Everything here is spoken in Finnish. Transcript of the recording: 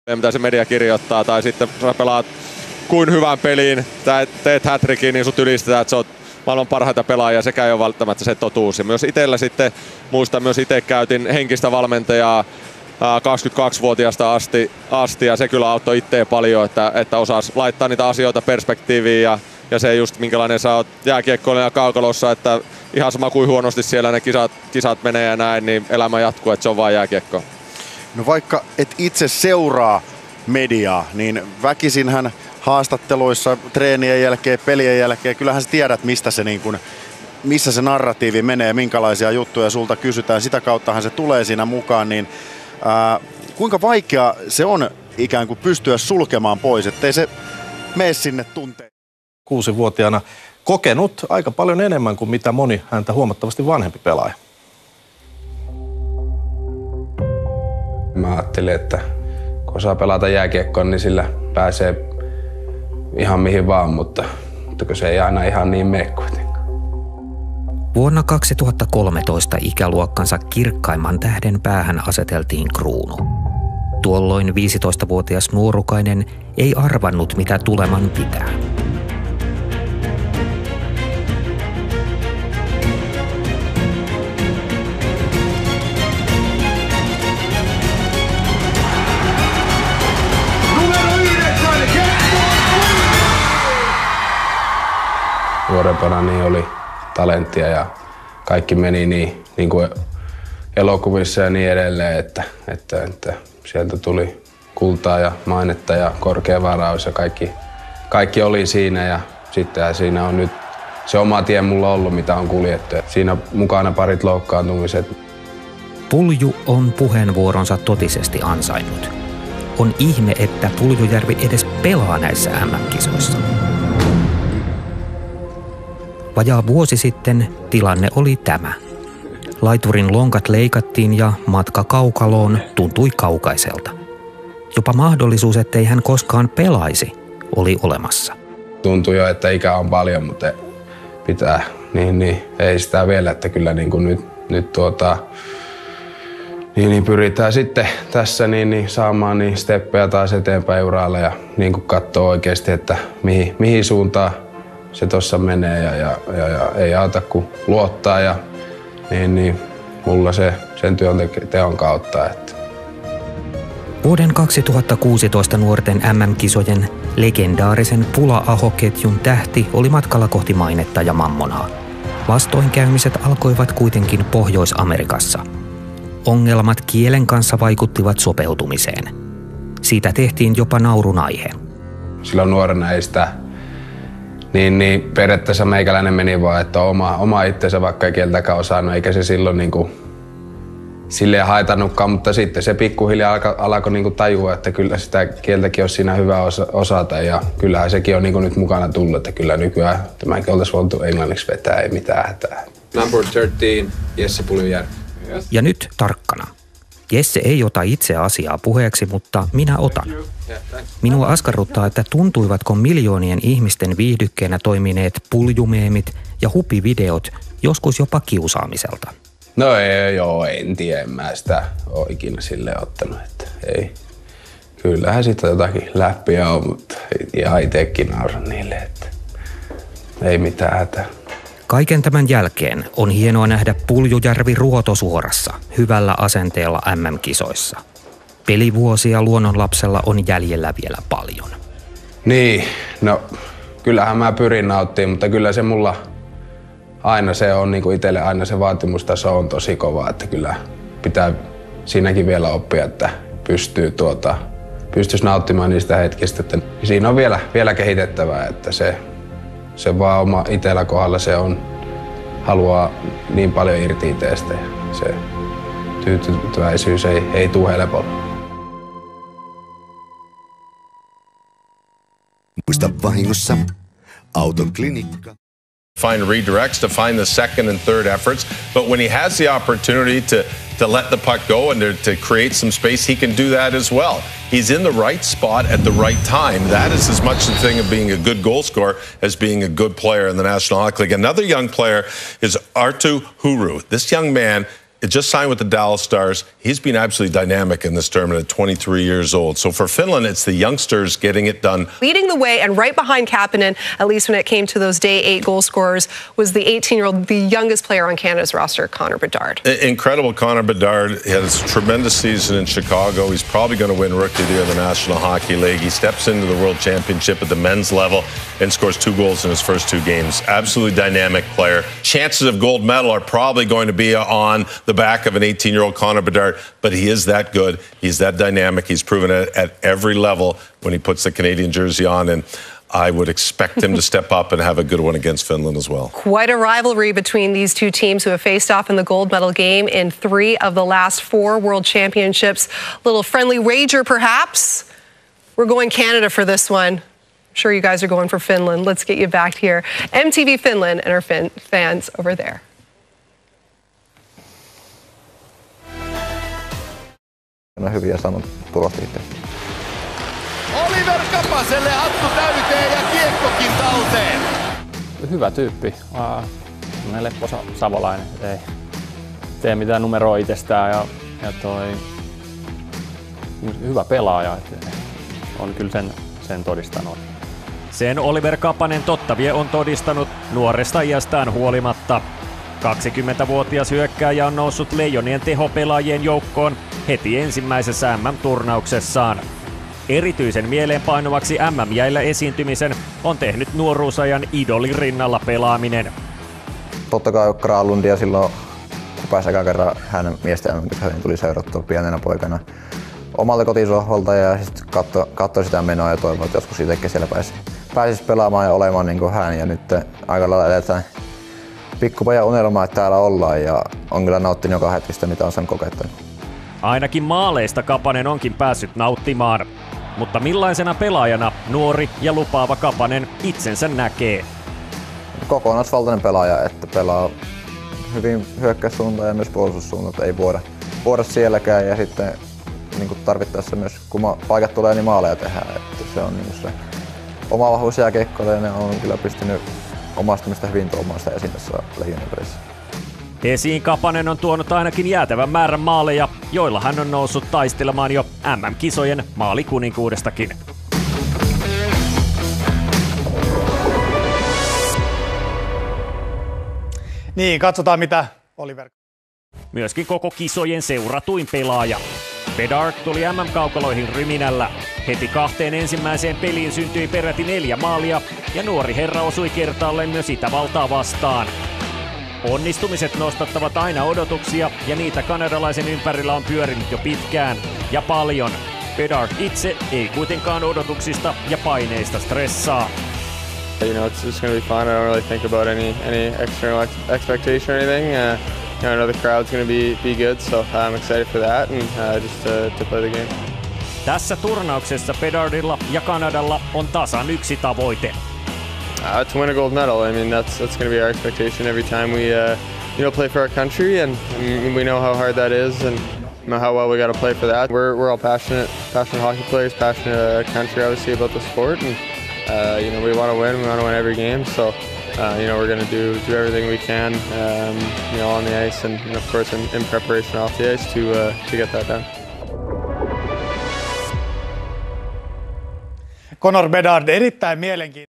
mitä se media kirjoittaa, tai sitten sä pelaat kuin hyvän peliin, teet hat-trickin, niin sut ylistetään, että sä oot maailman parhaita pelaajia, sekä ei ole välttämättä se totuus. Ja myös itsellä sitten, muistan myös itse käytin henkistä valmentajaa 22-vuotiaasta asti ja se kyllä auttoi itseä paljon, että osasi laittaa niitä asioita perspektiiviin ja se just minkälainen sä oot jääkiekkoilija kaukalossa, että ihan sama kuin huonosti siellä ne kisat menee ja näin, niin elämä jatkuu, että se on vaan jääkiekko. No vaikka et itse seuraa mediaa, niin väkisinhän haastatteluissa, treenien jälkeen, pelien jälkeen, kyllähän sä tiedät, missä se narratiivi menee, minkälaisia juttuja sulta kysytään, sitä kauttahan se tulee siinä mukaan, niin kuinka vaikea se on ikään kuin pystyä sulkemaan pois, ettei se mene sinne tunteen? 6-vuotiaana kokenut aika paljon enemmän kuin mitä moni häntä huomattavasti vanhempi pelaaja. Mä ajattelin, että kun osaa pelata jääkiekkoa, niin sillä pääsee ihan mihin vaan, mutta kun se ei aina ihan niin mene kuitenkaan. Vuonna 2013 ikäluokkansa kirkkaimman tähden päähän aseteltiin kruunu. Tuolloin 15-vuotias nuorukainen ei arvannut, mitä tuleman pitää. Nuorempana niin oli talenttia ja kaikki meni niin kuin elokuvissa ja niin edelleen, että sieltä tuli kultaa ja mainetta ja korkea varaus ja kaikki oli siinä ja sitten siinä on nyt se oma tie mulla ollut, mitä on kuljettu. Siinä mukana parit loukkaantumiset. Pulju on puheenvuoronsa totisesti ansainnut. On ihme, että Puljujärvi edes pelaa näissä MM-kisoissa. Vajaa vuosi sitten tilanne oli tämä. Laiturin lonkat leikattiin ja matka kaukaloon tuntui kaukaiselta. Jopa mahdollisuus, ettei hän koskaan pelaisi, oli olemassa. Tuntui jo, että ikä on paljon, mutta pitää, niin ei sitä vielä, että kyllä niin kuin nyt pyritään sitten tässä saamaan steppejä taas eteenpäin uralla ja niin kuin katsoo oikeasti, että mihin suuntaan se tuossa menee ja ei auta kuin luottaa ja mulla sen teon kautta. Että. Vuoden 2016 nuorten MM-kisojen legendaarisen Pula-Aho-ketjun tähti oli matkalla kohti mainetta ja mammonaa. Vastoinkäymiset alkoivat kuitenkin Pohjois-Amerikassa. Ongelmat kielen kanssa vaikuttivat sopeutumiseen. Siitä tehtiin jopa naurun aihe. Silloin nuorena ei sitä niin periaatteessa meikäläinen meni vaan, että oma itsensä vaikka ei kieltäkään osannut, eikä se silloin silleen haitannutkaan, mutta sitten se pikkuhiljaa alkoi tajua, että kyllä sitä kieltäkin olisi siinä hyvä osata ja kyllähän sekin on nyt mukana tullut, että kyllä nykyään tämäkin oltaisiin voitu englanniksi vetää, ei mitään hätää. Number 13, Jesse Puljujärvi. Ja nyt tarkkana. Jesse ei ota itse asiaa puheeksi, mutta minä otan. Minua askarruttaa, että tuntuivatko miljoonien ihmisten viihdykkeenä toimineet puljumeemit ja hupivideot joskus jopa kiusaamiselta. No en tiedä, en mä sitä ole ikinä silleen ottanut, että ei. Kyllähän sitä jotakin läppiä on, mutta ihan itsekin nauran niille, että ei mitään hätää. Kaiken tämän jälkeen on hienoa nähdä Puljujärvi ruotosuorassa, hyvällä asenteella MM-kisoissa. Pelivuosia luonnonlapsella on jäljellä vielä paljon. Niin, no kyllähän mä pyrin nauttimaan, mutta kyllä se mulla aina se on itselle aina se vaatimustaso on tosi kova, että kyllä pitää siinäkin vielä oppia, että pystyisi nauttimaan niistä hetkistä. Että siinä on vielä kehitettävää, että se vaan oma itsellä kohdalla se on, haluaa niin paljon irti itsestä ja se tyytyväisyys ei tule helpolla. Muista vahingossa auton klinikka. Find redirects to find the second and third efforts, but when he has the opportunity to let the puck go and to create some space, he can do that as well. He's in the right spot at the right time. That is as much the thing of being a good goal scorer as being a good player in the National Hockey League. Another young player is Arttu Huru. This young man just signed with the Dallas Stars. He's been absolutely dynamic in this tournament at 23 years old. So for Finland, it's the youngsters getting it done. Leading the way and right behind Kapanen, at least when it came to those day 8 goal scorers, was the 18-year-old, the youngest player on Canada's roster, Connor Bedard. Incredible Connor Bedard. He had a tremendous season in Chicago. He's probably going to win Rookie of the Year in the National Hockey League. He steps into the World Championship at the men's level and scores 2 goals in his first 2 games. Absolutely dynamic player. Chances of gold medal are probably going to be on the back of an 18-year-old Connor Bedard, but he is that good. He's that dynamic. He's proven it at every level when he puts the Canadian jersey on, and I would expect him to step up and have a good one against Finland as well. Quite a rivalry between these two teams who have faced off in the gold medal game in 3 of the last 4 World Championships. Little friendly wager, perhaps? We're going Canada for this one. I'm sure you guys are going for Finland. Let's get you back here. MTV Finland and our fans over there. On hyviä sanot tulosta itse. Oliver Kapaselle hattu täyteen ja kiekkokin talteen. Hyvä tyyppi. Lepposa savolainen. Ei tee mitään numeroa itsestään ja hyvä pelaaja. On kyllä sen todistanut. Sen Oliver Kapanen totta vie on todistanut nuoresta iästään huolimatta. 20-vuotias hyökkääjä on noussut Leijonien tehopelaajien joukkoon heti ensimmäisessä MM-turnauksessaan. Erityisen mieleenpainuvaksi MM-jäillä esiintymisen on tehnyt nuoruusajan idolin rinnalla pelaaminen. Totta kai Granlundia silloin, kun pääsi ekan kerran hänen miesten MM-kisoihin, niin tuli seurattua pienenä poikana omalta kotisohvalta ja sitten katsoi sitä menoa ja toivoi, että joskus itsekin siellä pääsisi pelaamaan ja olemaan niin kuin hän. Ja nyt aika lailla eletään pikkupojan unelmaa, että täällä ollaan ja on kyllä nauttinut joka hetkistä, mitä on sen kokettanut. Ainakin maaleista Kapanen onkin päässyt nauttimaan. Mutta millaisena pelaajana nuori ja lupaava Kapanen itsensä näkee? Kokonaisvaltainen pelaaja, että pelaa hyvin hyökkäyssuuntaan ja myös puolustussuuntaan, ei vuoda sielläkään ja sitten niin kuin tarvittaessa myös kun paikat tulee, niin maaleja tehdään. Että se on niin se oma vahvuus jääkiekkoille ja ne on kyllä pystynyt omastumista hyvin tuomaan sitä esiin tässä Leijonien pelissä. Esiin Kapanen on tuonut ainakin jäätävän määrän maaleja, joilla hän on noussut taistelemaan jo MM-kisojen maalikuninkuudestakin. Niin, katsotaan mitä Oliver. Myöskin koko kisojen seuratuin pelaaja. Bedard tuli MM-kaukaloihin ryminällä. Heti 2 ensimmäiseen peliin syntyi peräti 4 maalia ja nuori herra osui kertaalleen myös Itävaltaa vastaan. Onnistumiset nostattavat aina odotuksia ja niitä kanadalaisen ympärillä on pyörinyt jo pitkään ja paljon. Bedard itse ei kuitenkaan odotuksista ja paineista stressaa. You know, it's just going to be fun. I don't really think about any external expectation or anything. I know the crowd's going to be good, so I'm excited for that and just to play the game. Tässä turnauksessa Bedardilla ja Kanadalla on tasan yksi tavoite. To win a gold medal. I mean, that's going to be our expectation every time we play for our country, and we know how hard that is and how well we got to play for that. We're all passionate hockey players, passionate country obviously about the sport, and we want to win. We want to win every game. So we're going to do everything we can, on the ice and of course in preparation off the ice to get that done. Connor Bedard erittäin mielenkiintoinen.